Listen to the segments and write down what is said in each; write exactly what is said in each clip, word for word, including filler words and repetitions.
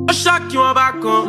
I shock you on back on.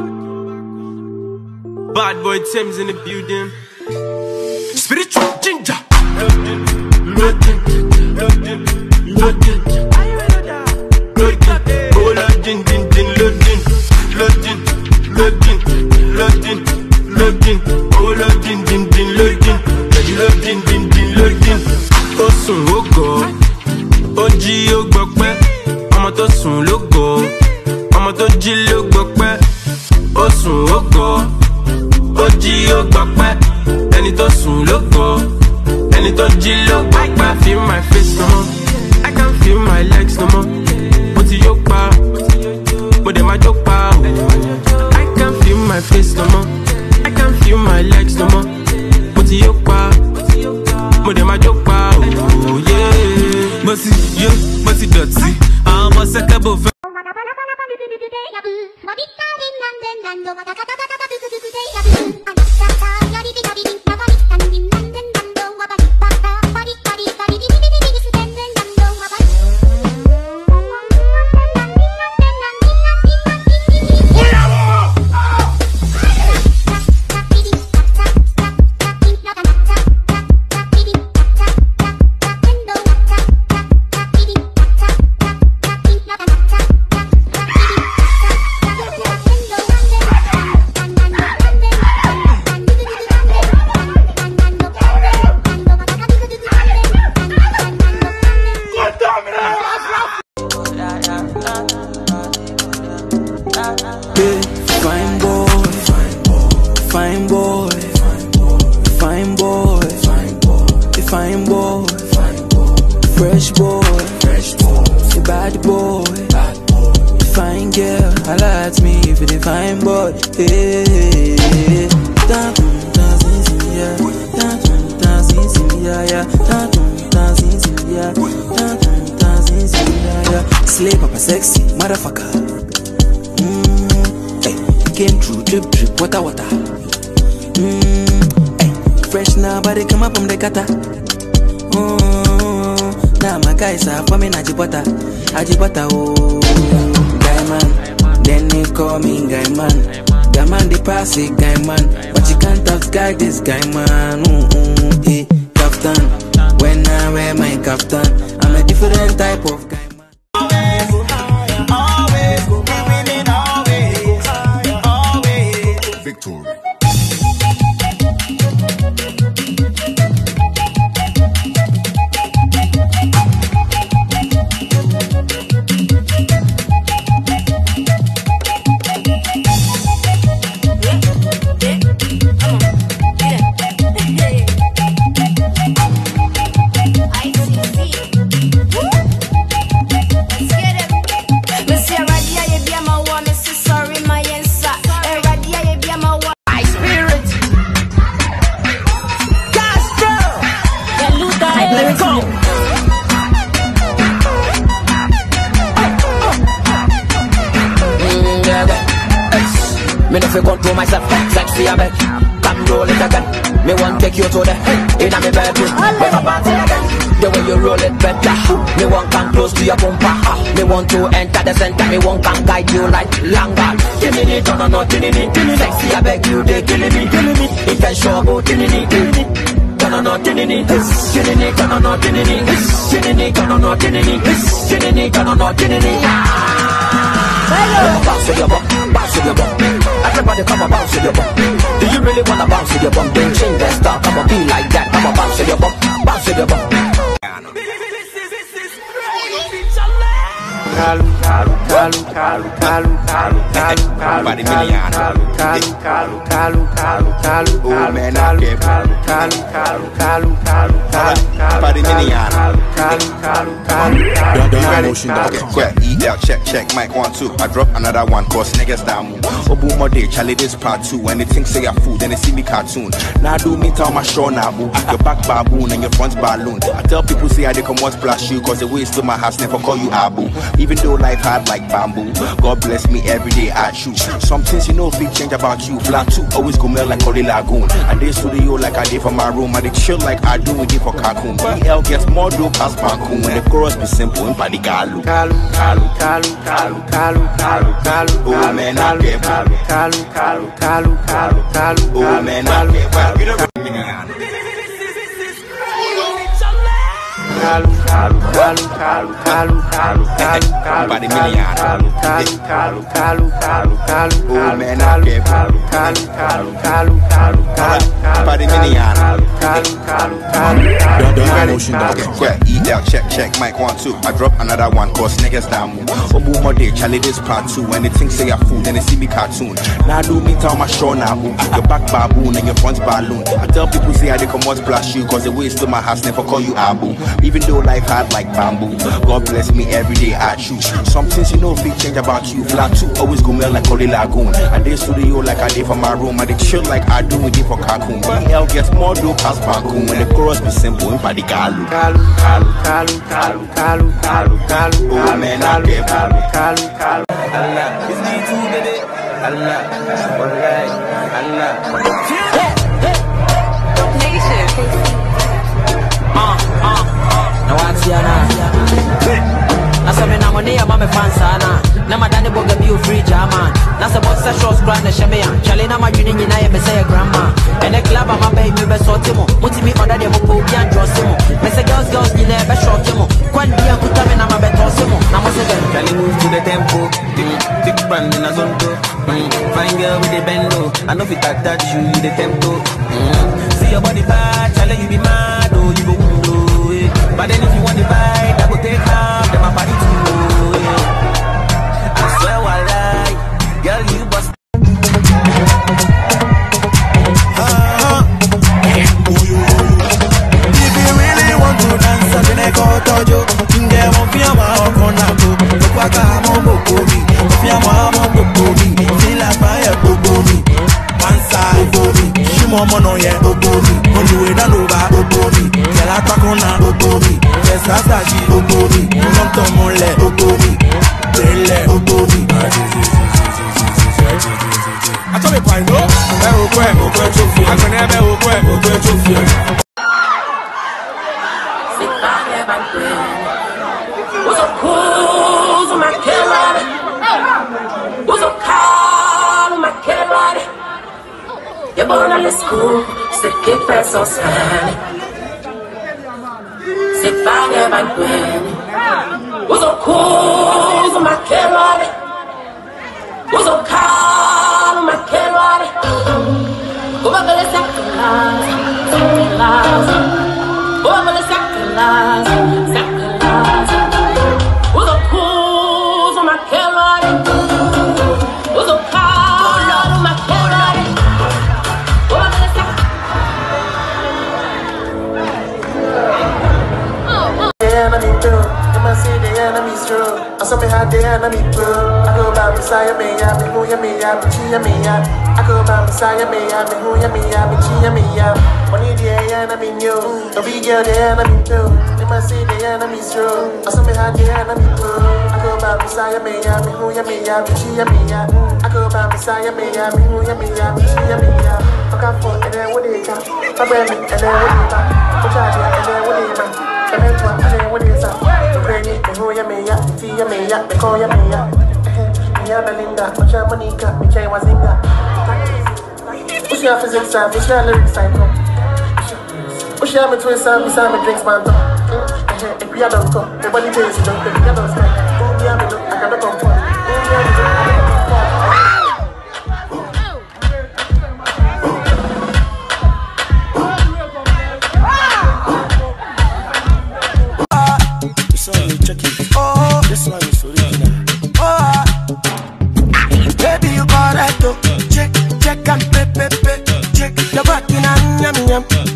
Bad boy Tim's in the building. Spiritual ginger. Loading, loading, loading, loading. Loading, oh loading, din, din, loading, loading, loading, loading, loading, oh loading, din, din, loading, loading, din, din, loading. Osun ogo, oji ogbokpe, ọmọ tó sùn lógo, ọmọ tó jí ló gbọpẹ́. Osun ogo, oji ogbokpe, ẹni tó sùn lógo, ẹni tó jí ló gbọpẹ́. Feel my face no more, I can't feel my legs no more. Mo ti yó pa, mo dẹ̀ ma jó pa o. I can't feel my face no more, I can't feel my legs no more. Mo ti yó pa, mo dẹ̀ ma jó pa o. Yeah, mo ti yó, mo ti dọ̀tí, àwọn ọmọ sẹ́kẹ̀ bò fẹ́. Fresh boy, fresh boy, a bad boy, bad boy, fine girl, highlights me if it fine boy. Hey, dancing, dancing, yeah, dancing, dancing, yeah, yeah, dancing, dancing, yeah, dancing, dancing, yeah, yeah. Slay papa sexy, motherfucker. Mmm, hey, came through, drip, drip, water, water. Mmm, hey, fresh now, body come up from the gutter. Mmm. Now my guys are for me Ajibota, Ajibota, oh. Guy man, then they call me guy man. Guy man, they pass it, guy man. But you can't outguy this guy man. Mm -mm, eh, kaftan. When I wear my kaftan, I'm a different type of guy man. Always, always, be winning always, always. Victory. Me no fi control myself, sexy a bit. Come roll it again. Me want take you to the inna me bedroom. Never party again. The way you roll it better. Me want come close to your bumper. Me want to enter the center. Me want come guide you like Langard. Give me the turn on no tinini. Sexy I beg you, they killing me, killing me. It can show about tinini, tinini. Turn on no tinini, tinini, turn on no tinini, tinini, turn on no tinini, tinini, turn on no tinini. Bounce with your bum, bounce with your bum. Everybody come and bounce with your bum. Do you really wanna bounce with your bum? Don't change that style, come on, be like that. Come on, bounce with your bum, bounce with your bum. Kalu, kalu, kalu, kalu, kalu, kalu, kalu, kalu, kalu, kalu, kalu, kalu, kalu, kalu, oh man, I can't kalu, kalu, kalu, kalu, kalu, kalu, Party Million. kalu, kalu, kalu, Quick, E L, check, check, mic one, two. I drop another one, cause niggas down. Oh, boom, more day, Charlie, this part two. When they think say I food, then they see me cartoon. Now do me tell my show now, boo. Your back baboon and your front balloon. I tell people say I they come on splash you, cause the way to my house never call you Abu. Even Even though life hard like bamboo, God bless me every day I choose. Some things you know if it change about you. Flat two always go melt like Cody Lagoon. And they studio like I did for my room. And they chill like I do with it for Kakun. B L gets more dope past Bakun. When the chorus be simple in Paddy Kalu. Kalu, Kalu, Kalu, Kalu, Kalu, Kalu, Kalu. Oh man, I get Kalu, Kalu, Kalu, Kalu, Kalu, Kalu. Oh man, I get Kalu. Kalu, Kalu, Kalu, Kalu, Kalu, Kalu, Kalu, Kalu, Kalu, Kalu, Kalu, Kalu, Kalu, Kalu. Oh man, I get Kalu, Kalu, Kalu, Kalu, Kalu, Kalu, Kalu, Kalu, Kalu, Kalu. Yeah, E L check check mic one two. I drop another one cause niggas down move. Obu more day, Charlie this part two. When they think say you're food, then they see me cartoon. Now do me tell my show now boo. Your back baboon and your front balloon. I tell people say I they come out splash you cause the way to my house never call you Abu. Even though life hard like bamboo, God bless me every day I choose. Some things you know if it change about you. Flat two always go melt like Cody Lagoon. And they studio like I did for my room. And they chill like I do with it for Kakun. B L gets more dope past Bakun. When the chorus be simple in Paddy Kalu. Kalu, Kalu, Kalu, Kalu, Kalu, Kalu, Kalu. Oh man, I get Kalu, Kalu, Kalu. Allah, it's me too, baby. Allah, alright, Allah. Nation. Uh, uh. Now what's your name? Nasa me na money ama me fansana. Na madani boga biu free German. Nasa boxer shorts brand na shemea. Chale na majuni nyina ye me say grandma. Ene club ama baby me be sorti mo. Muti mi order de mo po bi and dress mo. Me say girls girls nyina be short mo. Kwan dia kuta me na ma be toss mo. Na mo say girl Charlie move to the tempo. Big brand in a zonto. Fine girl with the bendo. I know if it touch you, you the tempo. See your body bad, Charlie you be mad oh you go undo. But then if you want the bite, I go take half, then my body too. I swear I lie, girl you bust. Uh-huh. If you really want to dance, I think I go to you. Nge mo fia ma okona go, kwaka mo bokomi, fia ma mo bokomi, feel like fire bokomi. One side bokomi, shimo mono ye bokomi, on the way down over bokomi, kela takona bokomi. Sasaji ogomi, monto mole ogomi, bele ogomi. I told you fine, no? I'm going to go to you. I'm going to go to you. Sit back and what's up, cool, my carrot? What's up, cool, my carrot? You're born on the school, stick it fast or stand. Sit back and what's up, cool, my carrot? What's up, cool, my carrot? Go back to the second class, second class. Go back to the second class, second class. What's up, cool, my carrot? What's up, cool, my carrot? Go back to the second. Enemy too, you must see the enemy's true. I saw me had the enemy too. I go by Messiah, me, I be who you me, I be chia me, I go by Messiah, me, I be who you me, I be chia me, I money the enemy new. The big girl, the enemy too. You must see the enemy's true. I saw me had the enemy too. I go by Messiah, me, I be who you me, I be chia me, I go by Messiah, me, I be who you me, I be chia me, I fuck up for and then what they got. My baby, and then what they got. I'm trying to and then what they got. I'm into it, and then what they got. Who ya me ya, see ya me ya, they call ya me ya. Ya Belinda, Ocha Monica, Michelle Wazinga. Push your physics time, push your lyrics time. Push your me twist time, beside me drinks man. If we don't come, everybody pays you don't take the other stuff. Oh, yeah, me look, I gotta come for. Oh, yeah, me look, I gotta come for. Oh, this one is original. Oh, baby, you got it. Check, check and pay, pay, pay. Check the back in and yum yum.